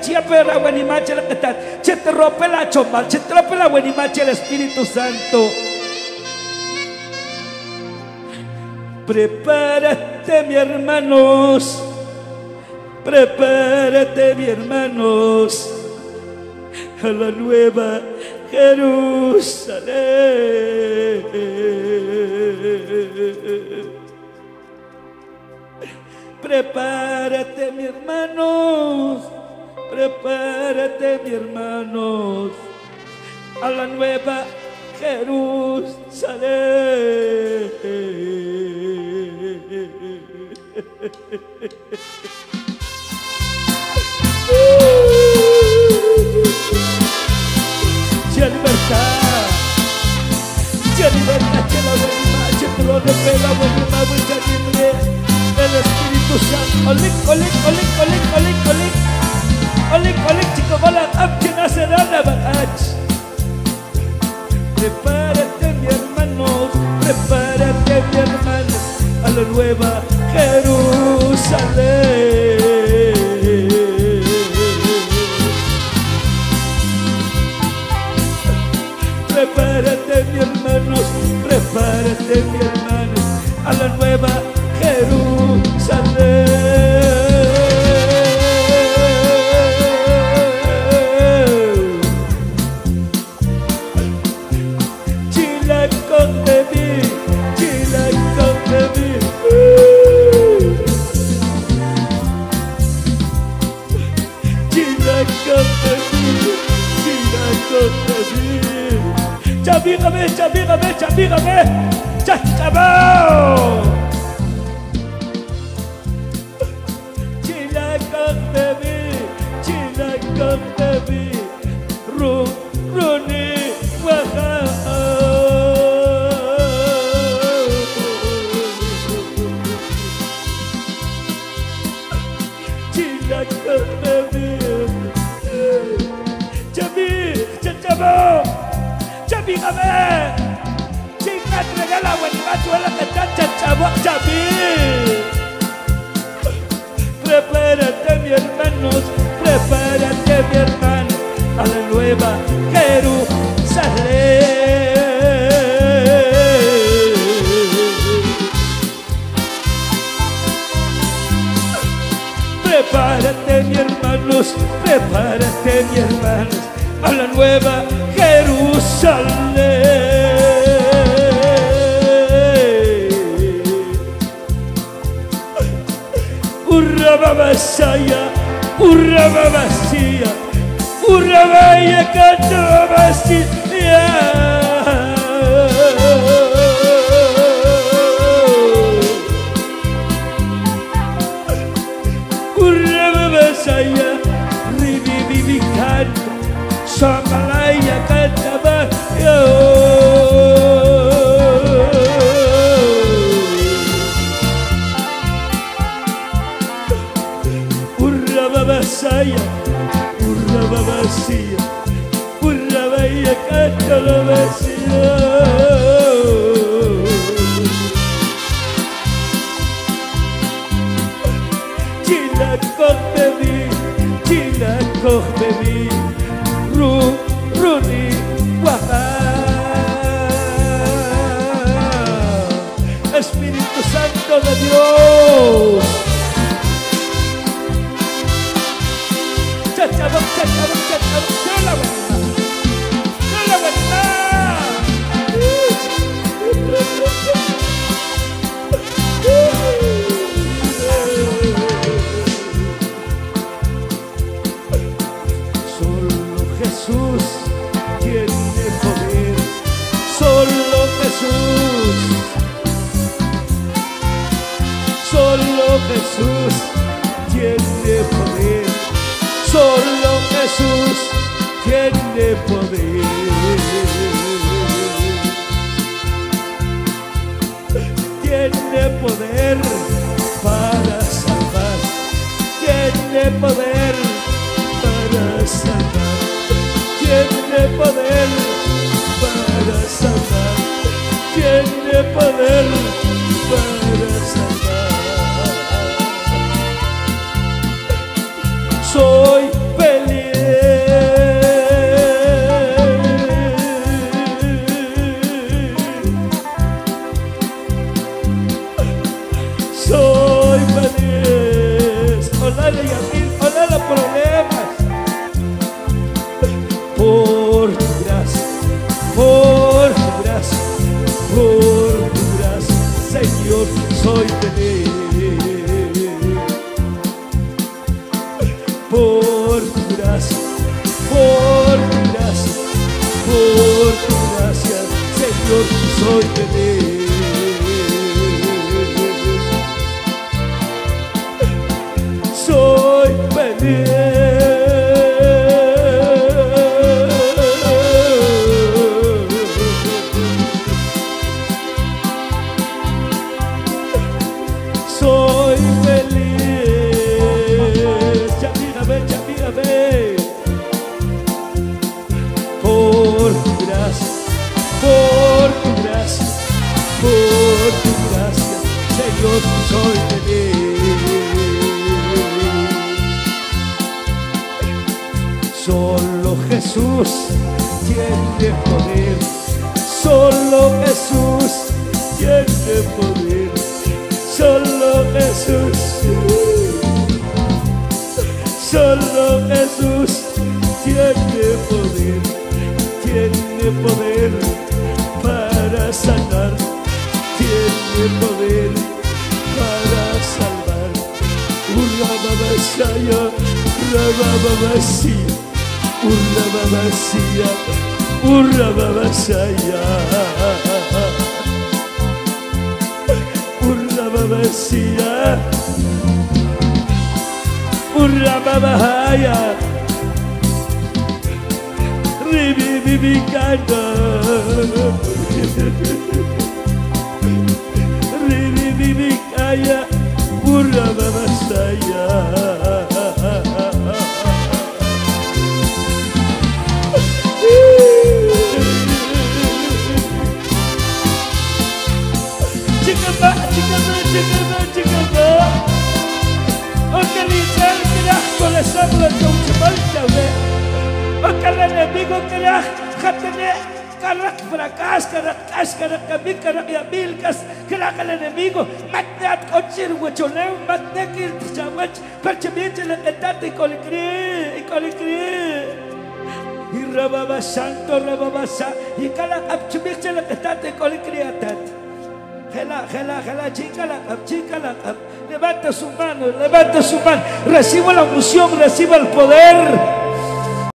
perra buenimache la que está. Se te rompe la chomba, se te rompe la buenimache el Espíritu Santo. Prepárate, mi hermanos. Prepárate, mi hermanos, a la nueva Jerusalén. Prepárate, mi hermanos. Prepárate, mi hermanos, a la nueva Jerusalén. Ya libertad, ya libertad, ya la buena, ya te lo revela, buena, ya libre el Espíritu Santo. Olic, olic, olic, olic, olic, olic, olic, olic, chico, bola, abche, nace, dana, bacach. Prepárate, mi hermanos, prepárate, mi hermanos, a la nueva Jerusalén. Prepárate, mi hermanos, prepárate, mi hermanos, a la nueva Jerusalén. Chilacón de mí, chilacón de mí. Chilacón de mí, chilacón de mí. Chabígame, chabígame, chabígame, chachabao. Chilacón de mí, chilacón de mí, Runi, Oaxaca. Chilacón de mí, chabí, chachabao. Chabígame, chinga, entrega la buenimachuela que está chachabo, chabí. Prepárate, mi hermanos, prepárate, mi hermano, a la nueva Jerusalén. Prepárate, mi hermanos, prepárate, mi hermanos, a la nueva Jerusalén. Urrababasaya, urrababasía, urrabaya cantabasía. Urrababasaya, ribibibicando. Samalaya cantaba yo. Urrababasaya, urrababasía, urrabaya cantalabasía. Chilacón bebí, chilacón bebí. Runi, Oaxaca. Espíritu Santo de Dios. Chachabón, chachabón, chachabón. ¡Yo la buena! ¡Yo la buena! Jesús tiene poder, solo Jesús, solo Jesús tiene poder, solo Jesús tiene poder. Tiene poder para salvar, tiene poder para salvar. Tiene poder para salvar, tiene poder para salvar. Soy por tu gracia, Señor, soy feliz. Soy feliz. Soy feliz. Ya mírame. Por tu gracia, Señor, soy feliz. Solo Jesús tiene poder, solo Jesús tiene poder, solo Jesús, solo Jesús tiene poder para sanar, tiene poder para salvar. Urrababasaya, urrababasía, urrababasía, urrababasaya, urrababasía, urrababahaya. Ribibibikanda, ribibibikaya, urrababasaya. Chikaba. Organizar kirak corazón la chauchamalchawe. Porque el enemigo quería tener carak fracas, carak kamik, carak yabilkas, quería que el enemigo matneat cochir huachoneu, matnekil tchamach, perchemiche la etate y colicri. Y rababa santo, rababa sa, y carak apchemiche la etate y colicri atat. Gela, chica, levanta su mano, reciba la unción, reciba el poder.